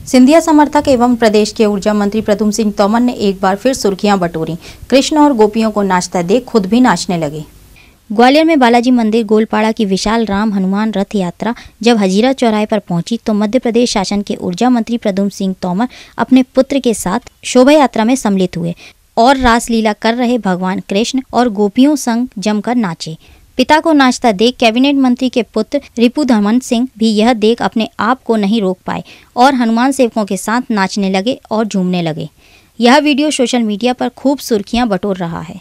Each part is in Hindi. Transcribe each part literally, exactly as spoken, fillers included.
सिंधिया समर्थक एवं प्रदेश के ऊर्जा मंत्री प्रद्युम्न सिंह तोमर ने एक बार फिर सुर्खियां बटोरी। कृष्ण और गोपियों को नाचता देख खुद भी नाचने लगे। ग्वालियर में बालाजी मंदिर गोलपाड़ा की विशाल राम हनुमान रथ यात्रा जब हजीरा चौराहे पर पहुंची तो मध्य प्रदेश शासन के ऊर्जा मंत्री प्रद्युम्न सिंह तोमर अपने पुत्र के साथ शोभा यात्रा में सम्मिलित हुए और रासलीला कर रहे भगवान कृष्ण और गोपियों संग जमकर नाचे। पिता को नाचता देख कैबिनेट मंत्री के पुत्र रिपुदमन सिंह भी यह देख अपने आप को नहीं रोक पाए और हनुमान सेवकों के साथ नाचने लगे और झूमने लगे। यह वीडियो सोशल मीडिया पर खूब सुर्खियां बटोर रहा है।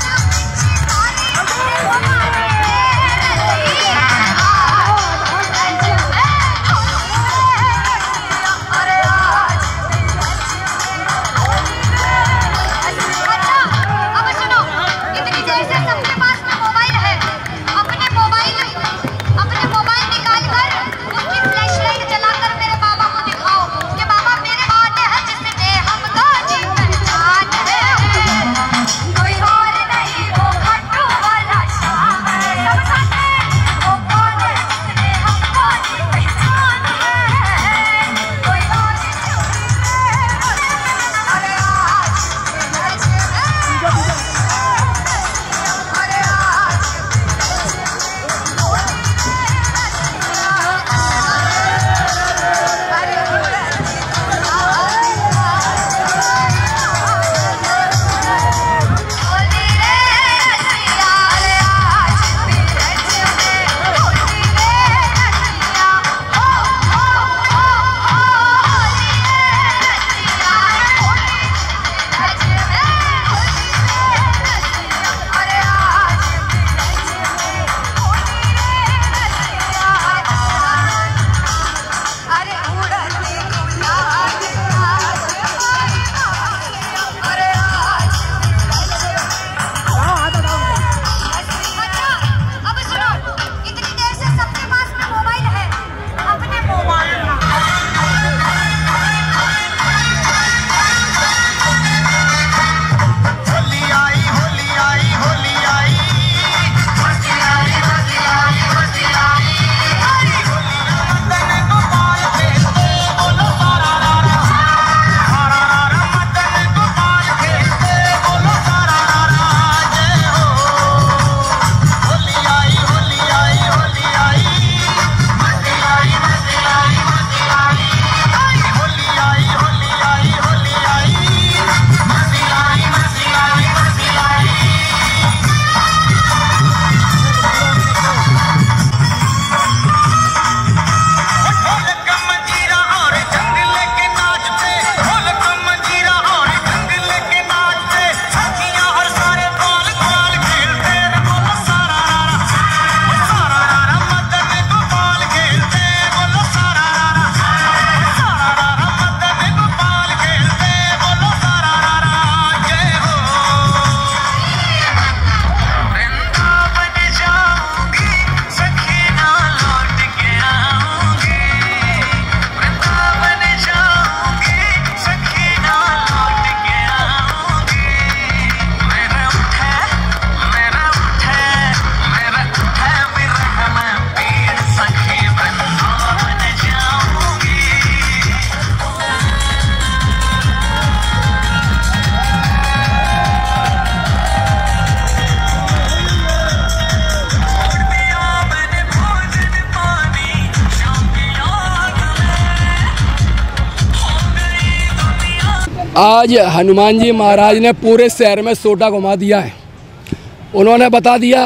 आज हनुमान जी महाराज ने पूरे शहर में सोटा घुमा दिया है। उन्होंने बता दिया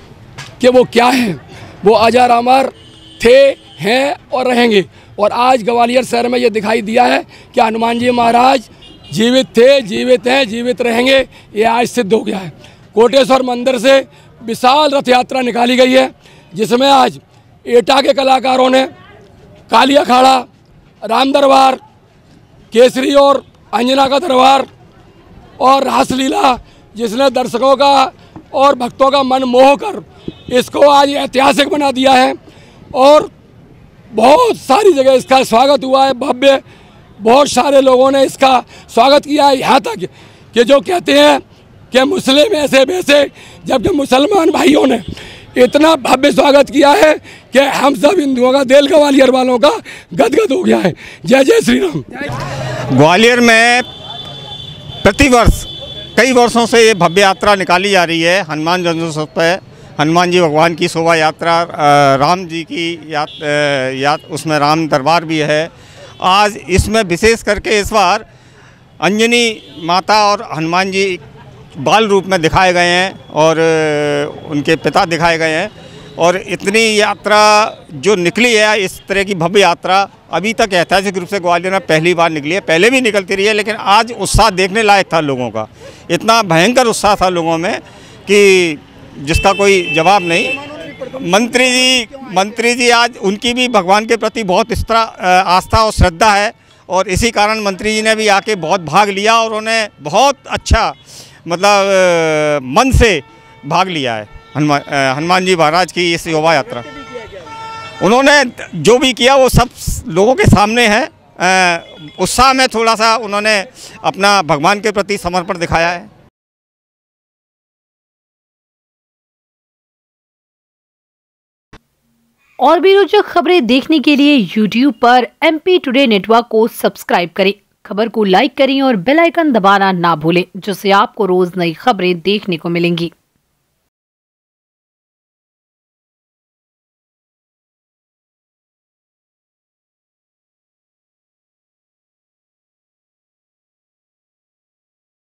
कि वो क्या है, वो अजर अमर थे, हैं और रहेंगे। और आज ग्वालियर शहर में ये दिखाई दिया है कि हनुमान जी महाराज जीवित थे, जीवित हैं, जीवित रहेंगे। ये आज सिद्ध हो गया है। कोटेश्वर मंदिर से विशाल रथ यात्रा निकाली गई है, जिसमें आज एटा के कलाकारों ने काली अखाड़ा, राम दरबार, केसरी और अंजना का दरबार और रासलीला, जिसने दर्शकों का और भक्तों का मन मोह कर इसको आज ऐतिहासिक बना दिया है। और बहुत सारी जगह इसका स्वागत हुआ है भव्य। बहुत सारे लोगों ने इसका स्वागत किया है, यहाँ तक कि जो कहते हैं कि मुस्लिम ऐसे वैसे, जबकि मुसलमान भाइयों ने इतना भव्य स्वागत किया है कि हम सब हिंदुओं का, दिल ग्वालियर वालों का गदगद हो गया है। जय जय श्री राम। ग्वालियर में प्रतिवर्ष कई वर्षों से ये भव्य यात्रा निकाली जा रही है। हनुमान जन्मोत्सव पर हनुमान जी भगवान की शोभा यात्रा, राम जी की यात, यात उसमें राम दरबार भी है। आज इसमें विशेष करके इस बार अंजनी माता और हनुमान जी बाल रूप में दिखाए गए हैं और उनके पिता दिखाए गए हैं। और इतनी यात्रा जो निकली है, इस तरह की भव्य यात्रा अभी तक ऐतिहासिक रूप से ग्वालियर में पहली बार निकली है। पहले भी निकलती रही है, लेकिन आज उत्साह देखने लायक था लोगों का। इतना भयंकर उत्साह था लोगों में कि जिसका कोई जवाब नहीं। मंत्री जी मंत्री जी आज उनकी भी भगवान के प्रति बहुत इस तरह आस्था और श्रद्धा है, और इसी कारण मंत्री जी ने भी आके बहुत भाग लिया और उन्हें बहुत अच्छा मतलब मन से भाग लिया है हनुमान हनुमान जी महाराज की इस शोभा यात्रा। उन्होंने जो भी किया वो सब लोगों के सामने है। उत्साह में थोड़ा सा उन्होंने अपना भगवान के प्रति समर्पण दिखाया है। और भी रोचक खबरें देखने के लिए यूट्यूब पर एमपी टुडे नेटवर्क को सब्सक्राइब करें, खबर को लाइक करें और बेल आइकन दबाना ना भूलें, जिससे आपको रोज नई खबरें देखने को मिलेंगी।